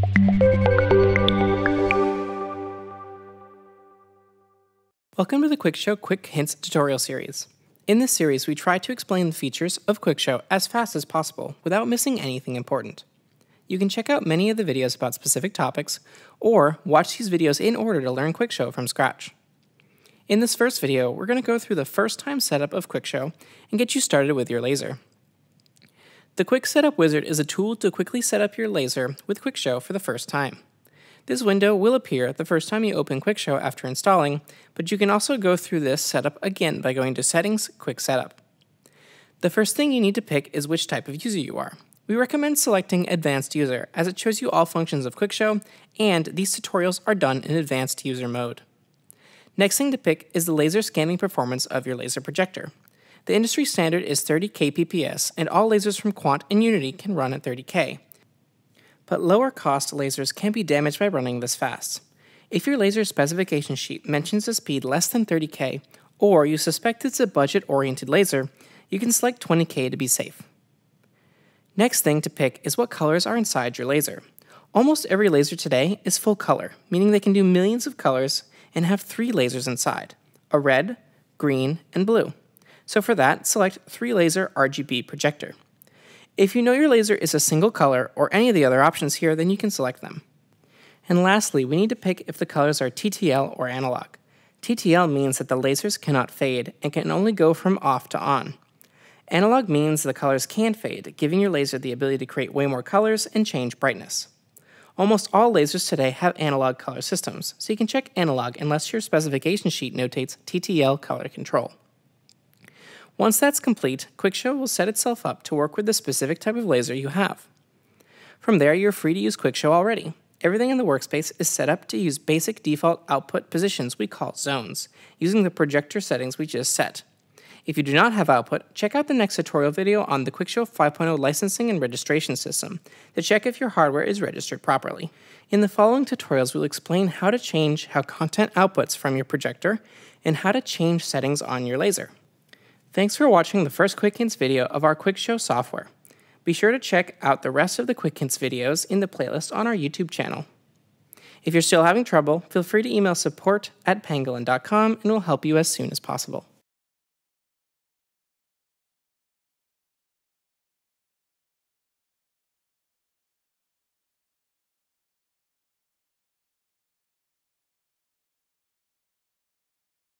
Welcome to the QuickShow Quick Hints tutorial series. In this series, we try to explain the features of QuickShow as fast as possible without missing anything important. You can check out many of the videos about specific topics, or watch these videos in order to learn QuickShow from scratch. In this first video, we're going to go through the first-time setup of QuickShow and get you started with your laser. The Quick Setup Wizard is a tool to quickly set up your laser with QuickShow for the first time. This window will appear the first time you open QuickShow after installing, but you can also go through this setup again by going to Settings, Quick Setup. The first thing you need to pick is which type of user you are. We recommend selecting Advanced User, as it shows you all functions of QuickShow, and these tutorials are done in Advanced User mode. Next thing to pick is the laser scanning performance of your laser projector. The industry standard is 30 kpps, and all lasers from Quant and Unity can run at 30K. But lower cost lasers can be damaged by running this fast. If your laser specification sheet mentions a speed less than 30K, or you suspect it's a budget-oriented laser, you can select 20K to be safe. Next thing to pick is what colors are inside your laser. Almost every laser today is full color, meaning they can do millions of colors and have 3 lasers inside, a red, green, and blue. So for that, select 3-laser RGB projector. If you know your laser is a single color or any of the other options here, then you can select them. And lastly, we need to pick if the colors are TTL or analog. TTL means that the lasers cannot fade and can only go from off to on. Analog means the colors can fade, giving your laser the ability to create way more colors and change brightness. Almost all lasers today have analog color systems, so you can check analog unless your specification sheet notates TTL color control. Once that's complete, QuickShow will set itself up to work with the specific type of laser you have. From there, you're free to use QuickShow already. Everything in the workspace is set up to use basic default output positions we call zones, using the projector settings we just set. If you do not have output, check out the next tutorial video on the QuickShow 5.0 licensing and registration system to check if your hardware is registered properly. In the following tutorials, we'll explain how to change how content outputs from your projector and how to change settings on your laser. Thanks for watching the first Quick Hints video of our QuickShow software. Be sure to check out the rest of the Quick Hints videos in the playlist on our YouTube channel. If you're still having trouble, feel free to email support@pangolin.com and we'll help you as soon as possible.